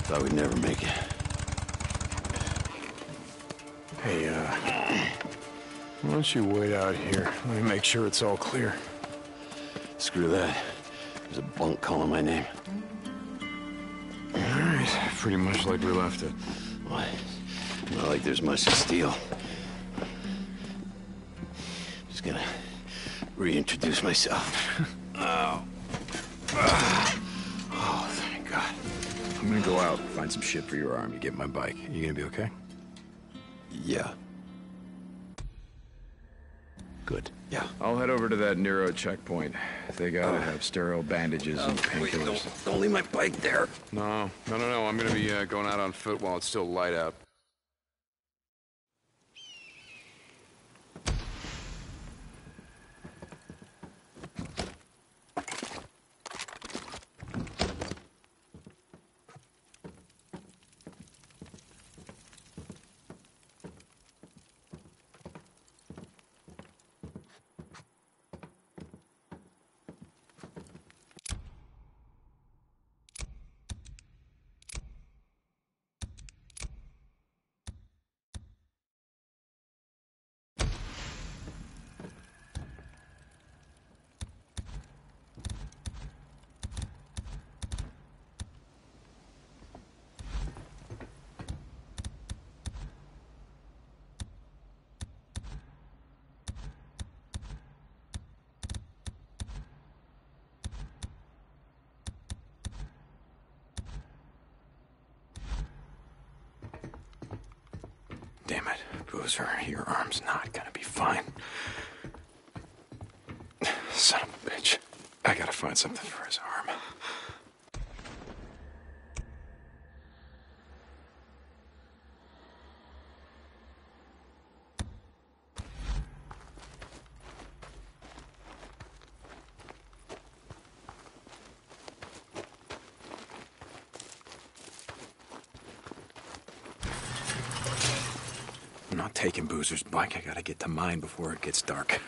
Thought we'd never make it. Hey, why don't you wait out here? Let me make sure it's all clear. Screw that. There's a bunk calling my name. All right, pretty much like we left it. What? Not like there's much to steal. Just gonna reintroduce myself. Oh. Oh, thank God. I'm gonna go out, find some shit for your arm. You get my bike. You gonna be okay? Yeah. Good. Yeah. I'll head over to that Nero checkpoint. They gotta have sterile bandages and Wait, painkillers. don't leave my bike there. No. I'm gonna be going out on foot while it's still light out. Damn it, Boozer, your arm's not gonna be fine. Son of a bitch. I gotta find something for his arm. I'm not taking Boozer's bike. I gotta get to mine before it gets dark.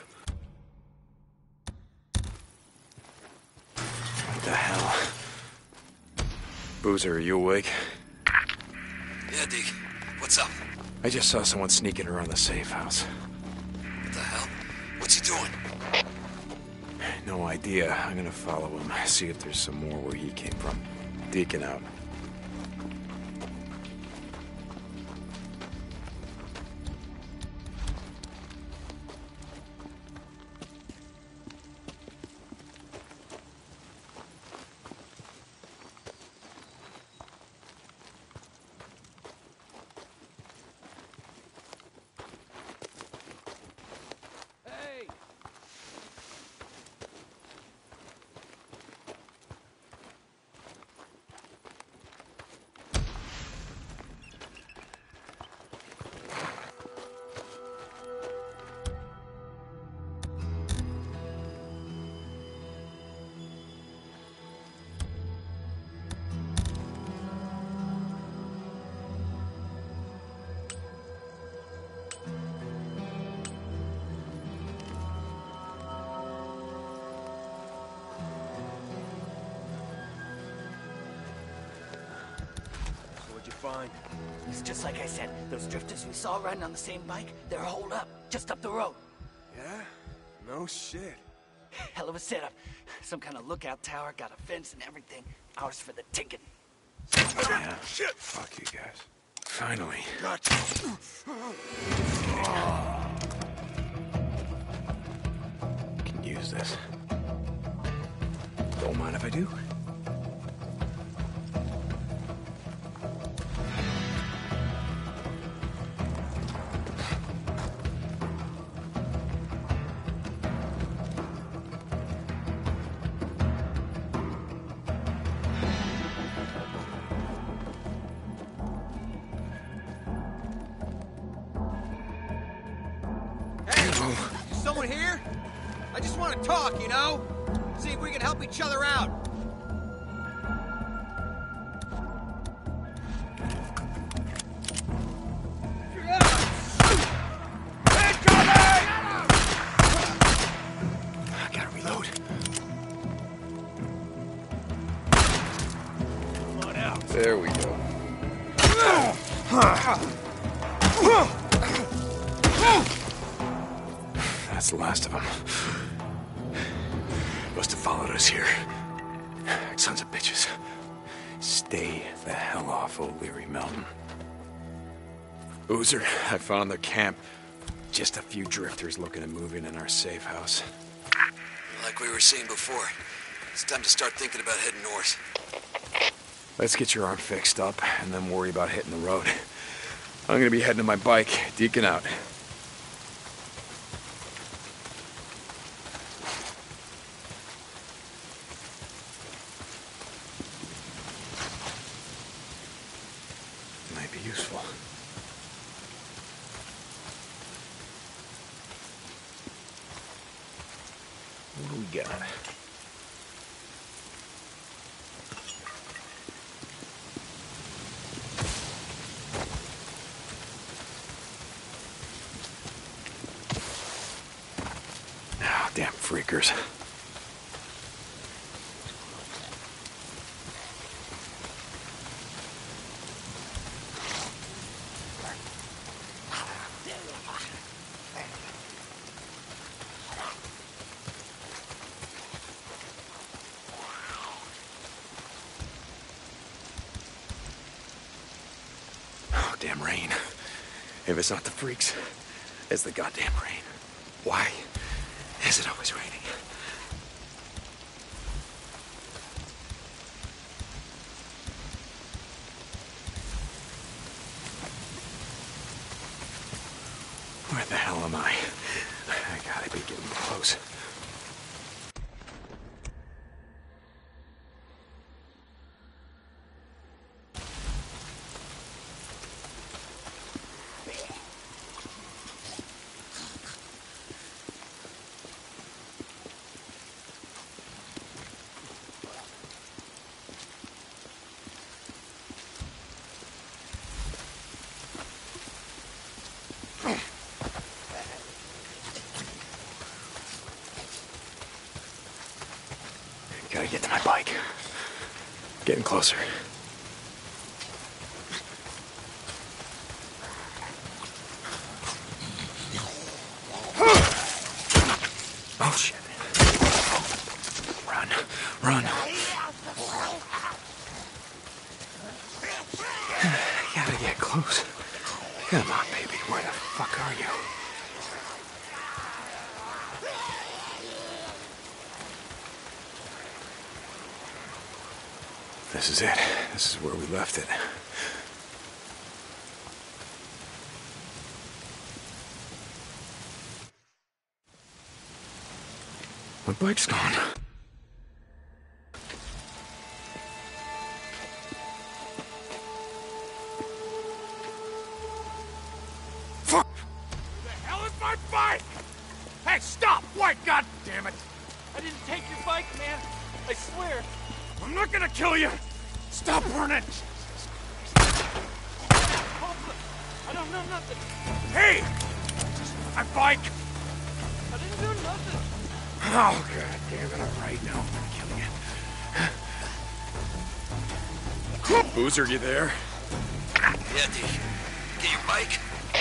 What the hell? Boozer, are you awake? Yeah, Deke. What's up? I just saw someone sneaking around the safe house. What the hell? What's he doing? No idea. I'm gonna follow him, see if there's some more where he came from. Deacon out. Fine. It's just like I said. Those drifters we saw riding on the same bike, they're holed up, just up the road. Yeah? No shit. Hell of a setup. Some kind of lookout tower, got a fence and everything. Ours for the taking. Yeah. Shit! Fuck you guys. Finally. Gotcha. Can use this. Don't mind if I do. Someone here? I just want to talk, you know? See if we can help each other out. I gotta reload. Come on out. There we go. That's the last of them. Must have followed us here. Sons of bitches. Stay the hell off O'Leary Mountain. Boozer, I found their camp. Just a few drifters looking at moving in our safe house. Like we were saying before, it's time to start thinking about heading north. Let's get your arm fixed up, and then worry about hitting the road. I'm gonna be heading to my bike. Deacon out. Might be useful. What do we got? Oh, damn freakers. Oh, damn rain. If it's not the freaks, it's the goddamn rain. Why is it always raining? Where the hell am I? I gotta be getting close. Gotta get to my bike. Getting closer. Oh, shit. Run. Run. Gotta get close. Come on, baby. Where the fuck are you? This is it. This is where we left it. My bike's gone. Fuck! Where the hell is my bike? Hey, stop! Wait, God damn it! I didn't take your bike, man. I swear. I'm not gonna kill you! Stop running! I don't know nothing. Hey! My bike! I didn't do nothing. Oh, God damn it. All right, now I'm gonna kill you. Boozer, you there? Yeah, Deke. Get your bike?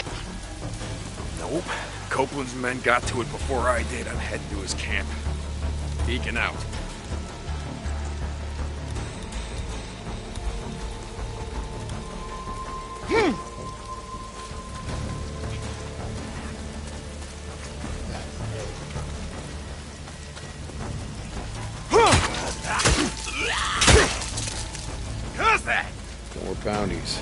Nope. Copeland's men got to it before I did. I'm heading to his camp. Deacon out. How's that? More bounties.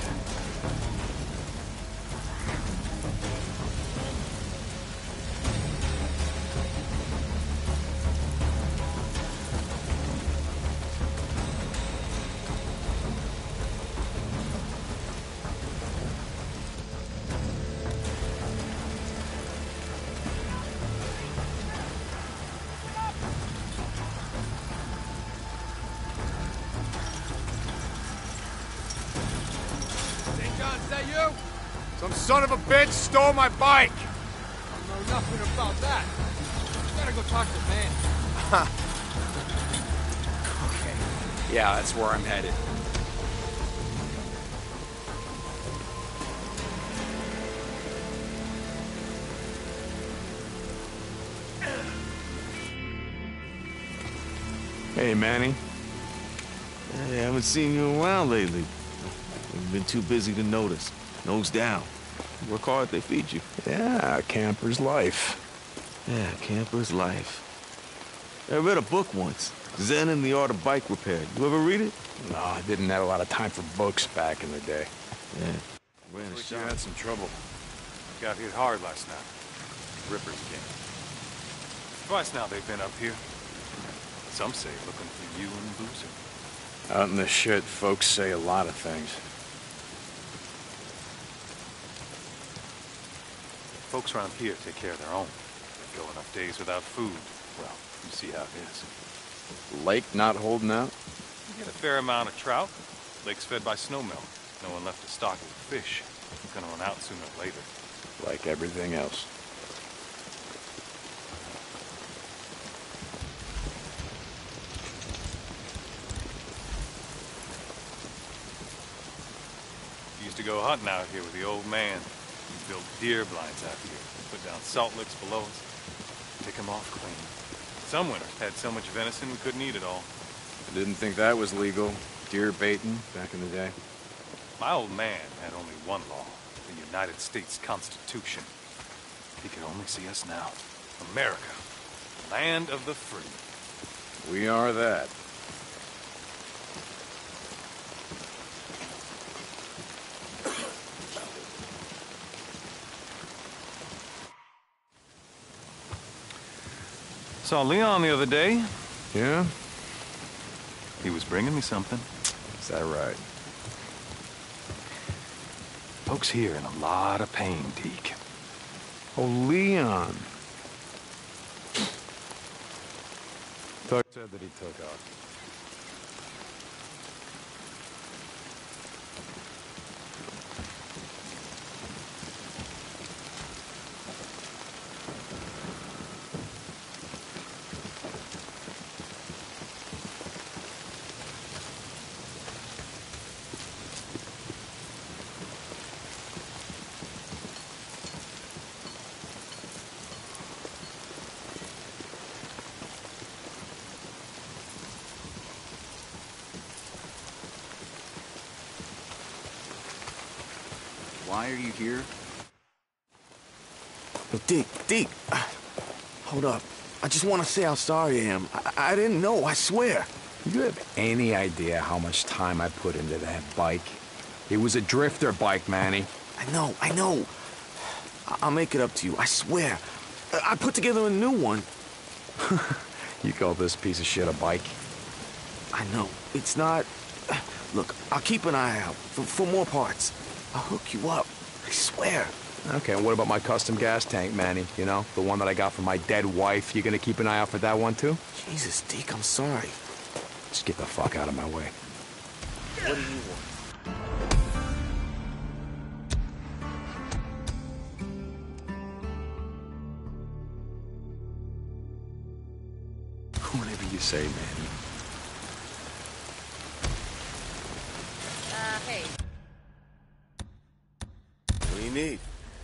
Is that you? Some son of a bitch stole my bike! I don't know nothing about that. You gotta go talk to the man. Okay. Yeah, that's where I'm headed. Hey, Manny. Hey, I haven't seen you around lately. You've been too busy to notice. Nose down. Work hard, they feed you. Yeah, camper's life. Yeah, camper's life. I read a book once, Zen and the Art of Bike Repair. You ever read it? No, I didn't have a lot of time for books back in the day. Yeah. Ran a You shop. had some trouble. Got hit hard last night. Rippers again. Twice now they've been up here. Some say looking for you and Boozer. Out in the shit, folks say a lot of things. Folks around here take care of their own. Go enough days without food. Well, you see how it is. Lake not holding out? You get a fair amount of trout. Lake's fed by snowmelt. No one left to stock it with fish. Gonna run out sooner or later. Like everything else. Used to go hunting out here with the old man. We built deer blinds out here. Put down salt licks below us. Pick them off clean. Some winters had so much venison we couldn't eat it all. I didn't think that was legal. Deer baiting back in the day. My old man had only one law. The United States Constitution. He could only see us now. America. Land of the free. We are that. Saw Leon the other day. Yeah? He was bringing me something. Is that right? Folks here in a lot of pain, Deke. Oh, Leon. Tuck said that he took off. Why are you here? Yo, Deke, hold up. I just want to say how sorry I am. I didn't know, I swear. Do you have any idea how much time I put into that bike? It was a drifter bike, Manny. I know. I'll make it up to you, I swear. I put together a new one. You call this piece of shit a bike? I know. It's not... Look, I'll keep an eye out for more parts. I'll hook you up. I swear. Okay, and what about my custom gas tank, Manny? You know, the one that I got from my dead wife. You gonna keep an eye out for that one, too? Jesus, Deke, I'm sorry. Just get the fuck out of my way. What do you want? Whatever you say, Manny. Hey. What do you need?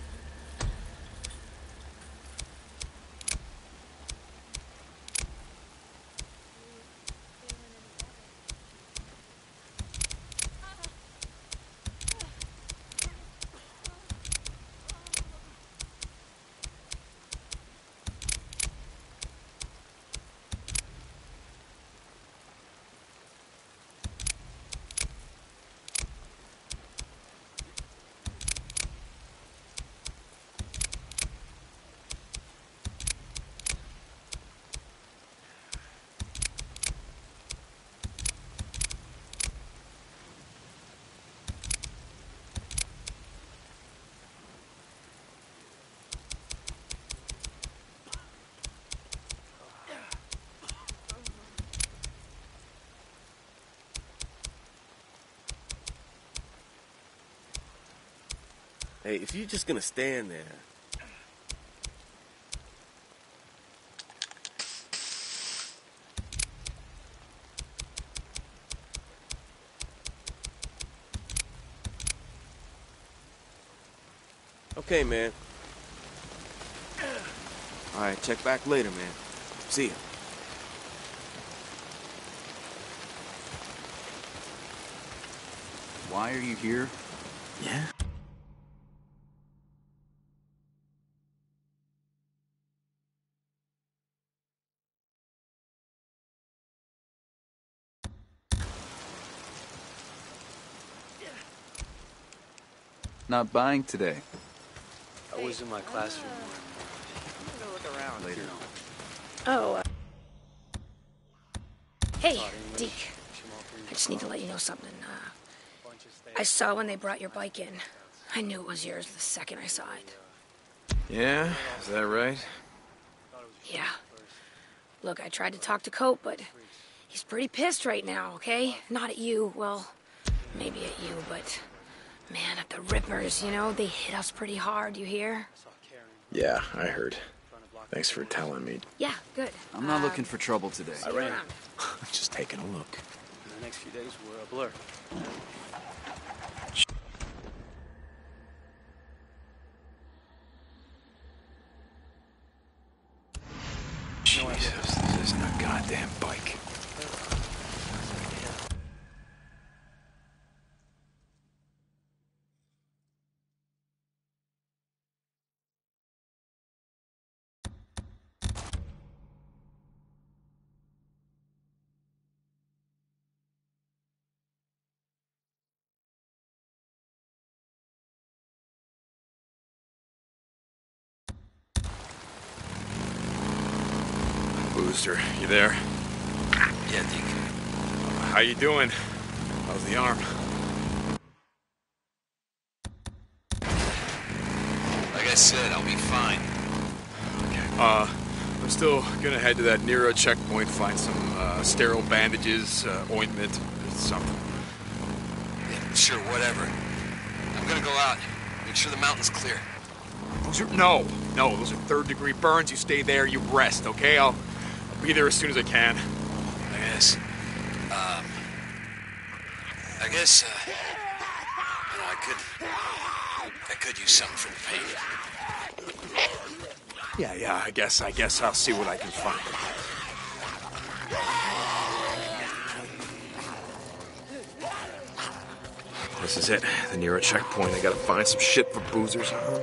Hey, if you're just gonna stand there... Okay, man. All right, check back later, man. See ya. why are you here? Yeah? Not buying today. I was in my classroom. I'm gonna look around later. Oh, hey, Deke. I just need to let you know something. I saw when they brought your bike in. I knew it was yours the second I saw it. Yeah? Is that right? Yeah. Look, I tried to talk to Cope, but he's pretty pissed right now, okay? Not at you, well, maybe at you, but... Man, at the Rippers, you know, they hit us pretty hard, you hear? Yeah, I heard. Thanks for telling me. Yeah, good. I'm not looking for trouble today. See you around. Just taking a look. The next few days were a blur. Jesus, this isn't a goddamn bike. Booster, you there? Yeah, Deke. How you doing? How's the arm? Like I said, I'll be fine. Okay. I'm still gonna head to that Nero checkpoint, find some sterile bandages, ointment, something. Yeah, sure, whatever. I'm gonna go out. Make sure the mountain's clear. No, those are third-degree burns. You stay there, you rest, okay? I'll be there as soon as I can. I guess, you know, I could use something for the pain. Yeah, I guess I'll see what I can find. This is it, the Nero checkpoint. I gotta find some shit for boozers, huh?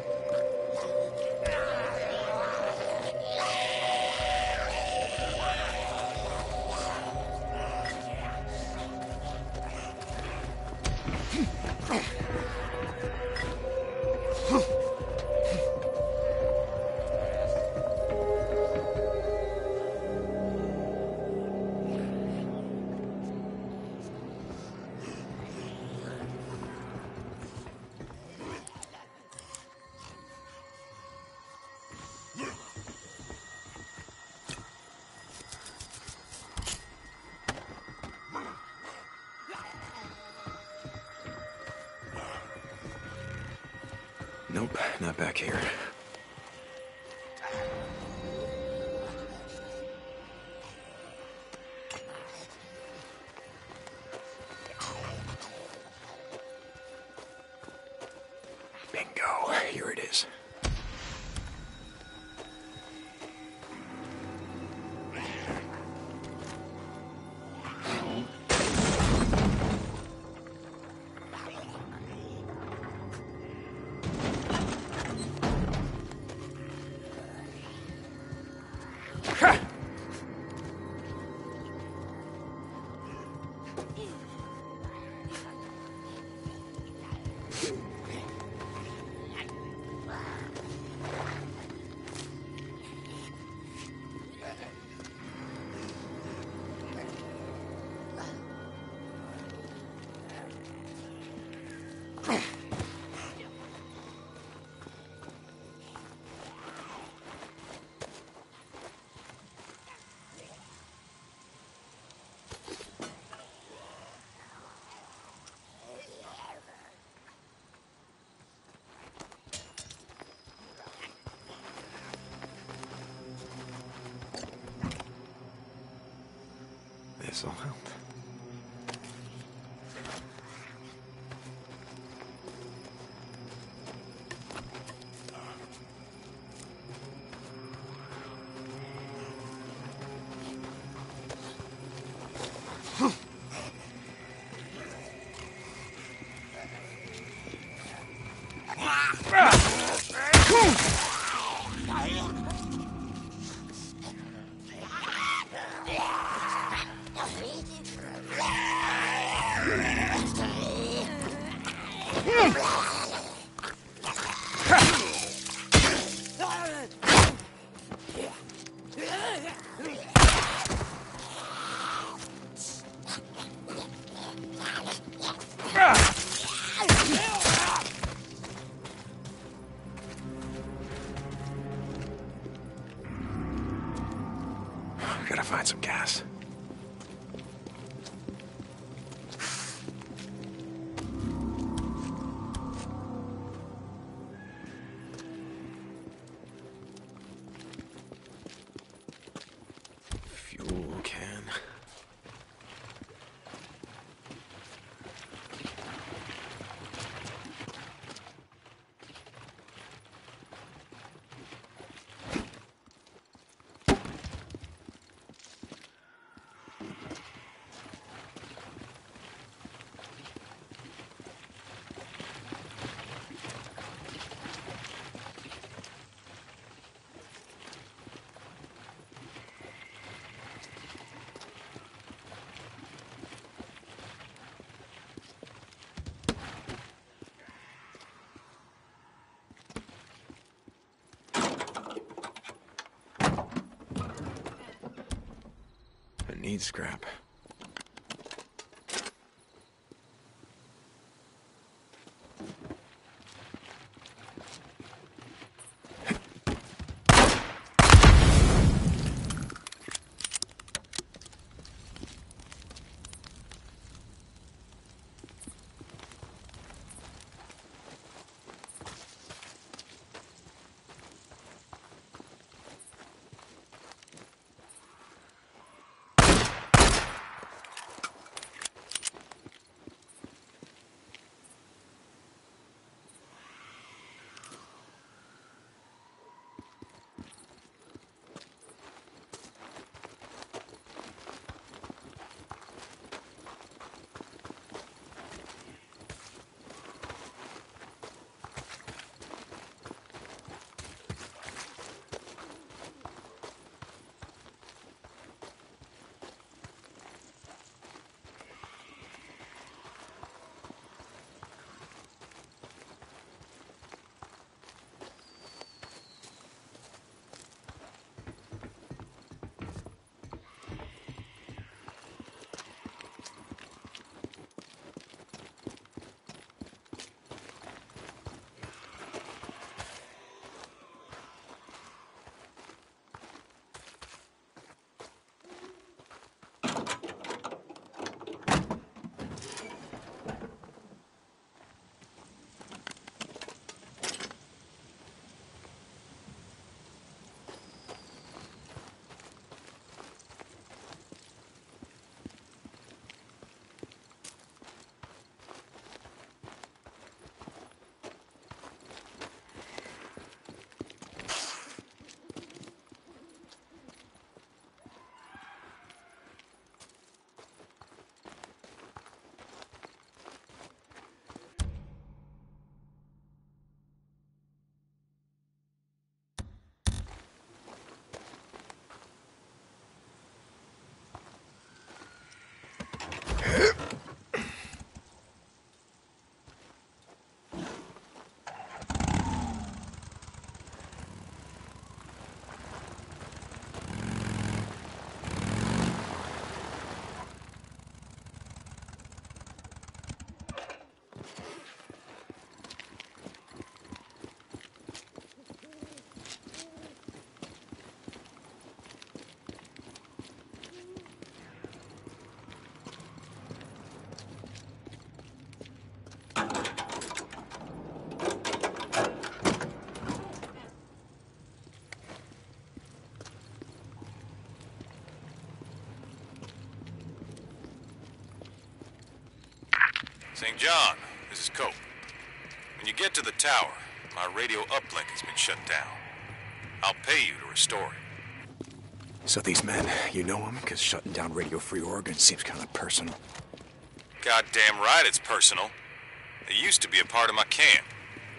Nope, not back here. Bingo, here it is. This'll help. Gotta find some gas. Fuel can. I need scrap. St. John, this is Cope. When you get to the tower, my radio uplink has been shut down. I'll pay you to restore it. So these men, you know them? Because shutting down Radio Free Oregon seems kind of personal. Goddamn right it's personal. They used to be a part of my camp.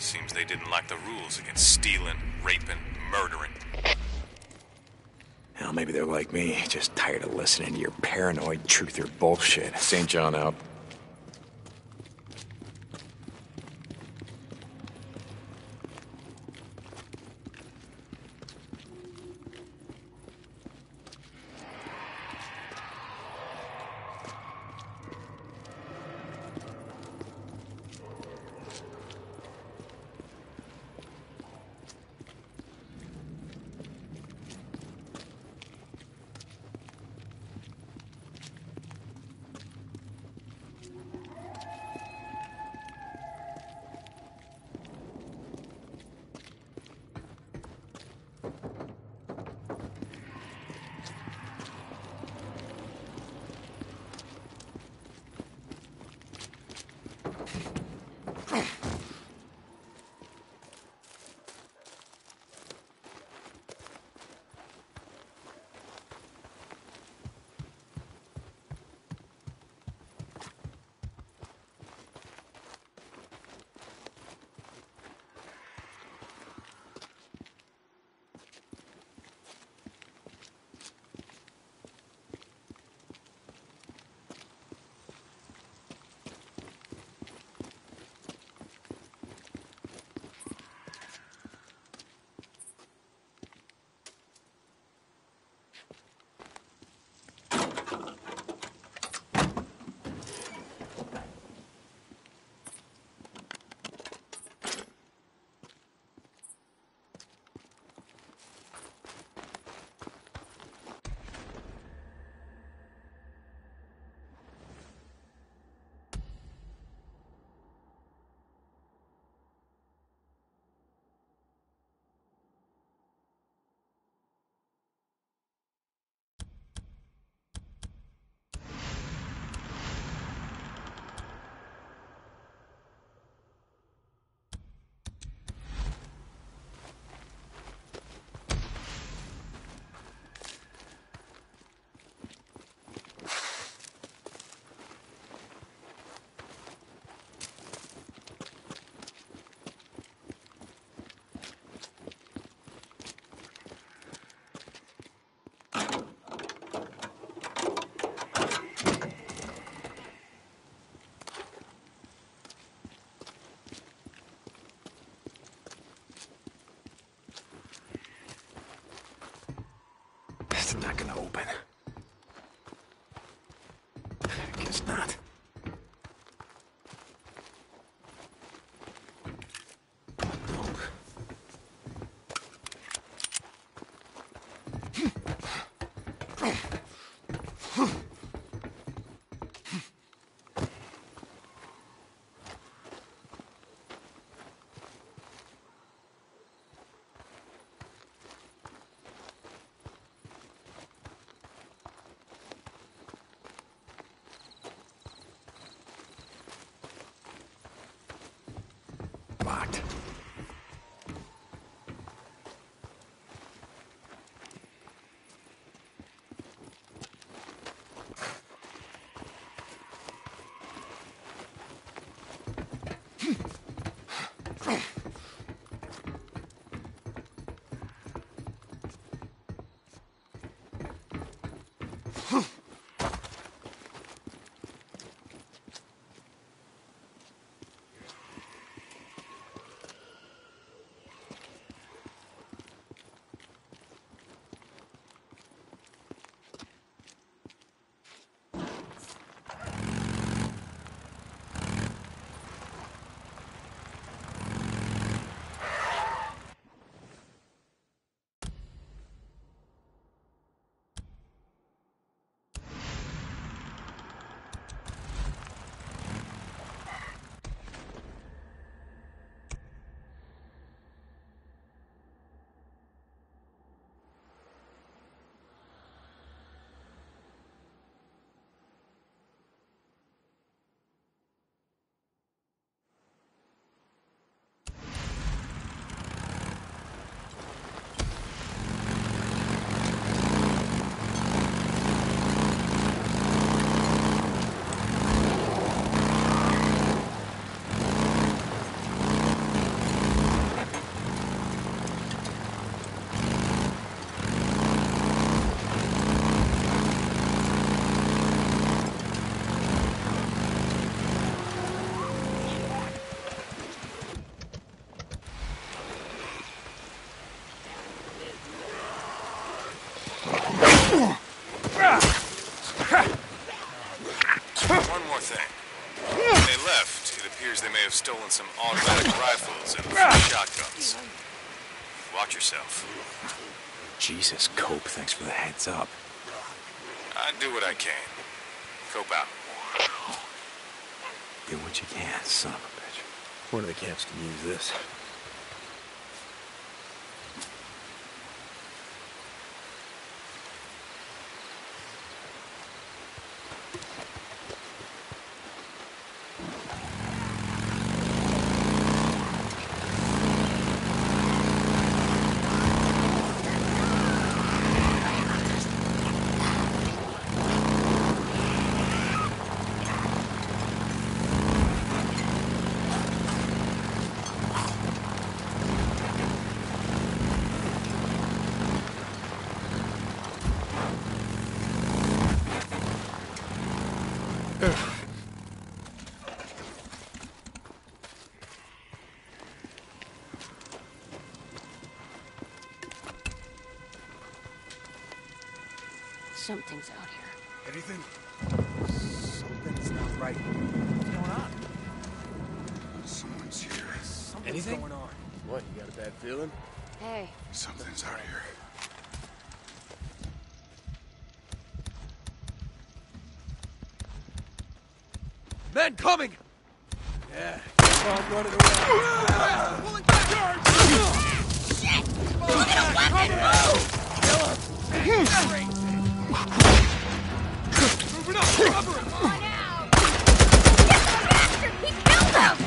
Seems they didn't like the rules against stealing, raping, murdering. Hell, maybe they're like me, just tired of listening to your paranoid truther bullshit. St. John out. It's not gonna open. I guess not. with some automatic rifles and a few shotguns. Watch yourself. Jesus, Cope, thanks for the heads up. I do what I can. Cope out. Do what you can, son of a bitch. One of the camps can use this. Something's out here. Anything? Something's not right. What's going on? Someone's here. Something's going on. What, you got a bad feeling? Hey, Something's out here. Men coming! Yeah, keep on running around. Pulling back! shit! Look at a weapon! Moving up! Cover him! Come on out! Get the bastard! He killed him!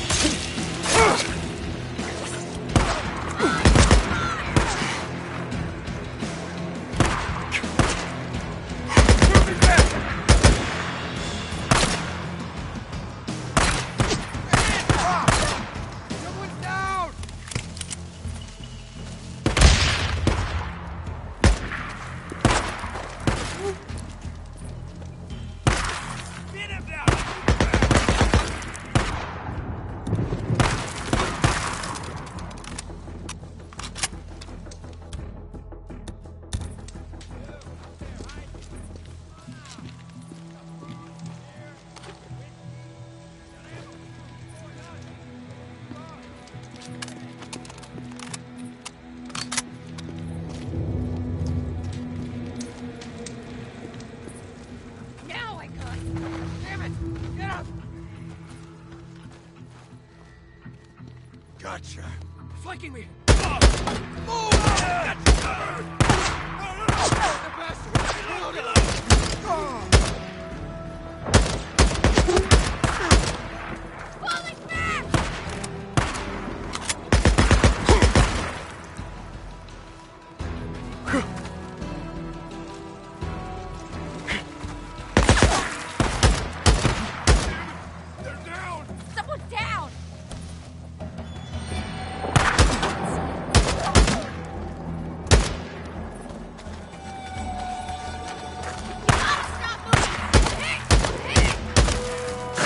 Now I got it! Damn it! Get up! Gotcha. Flanking me! Move! Get covered! The bastard! Falling back! They're down! Someone's down! Gotta stop moving! Hit! Hit!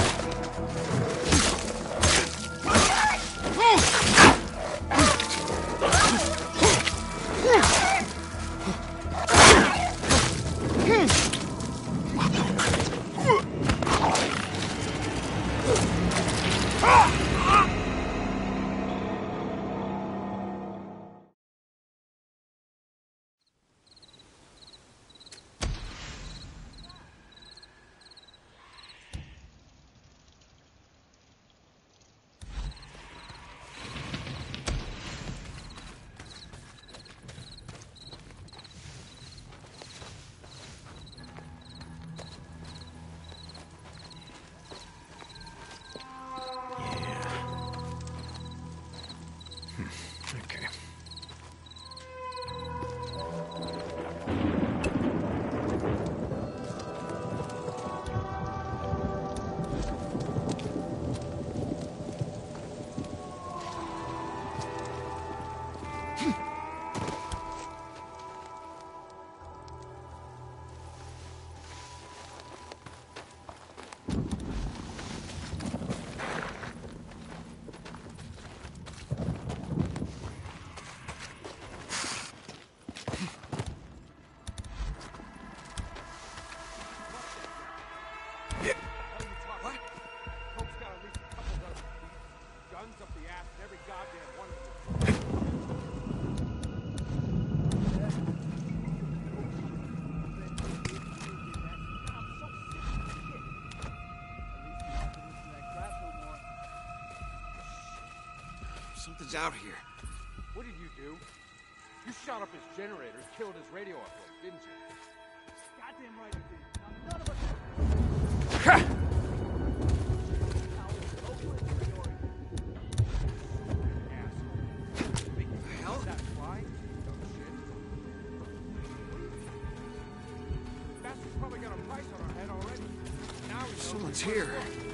Okay. Something's out here. What did you do? You shot up his generator and killed his radio uplink, didn't you? Goddamn right I did. Now, none of us... Hell? That fly? Dumb shit. Bastard's probably got a price on our head already. Now he knows Someone's we're here. wrong.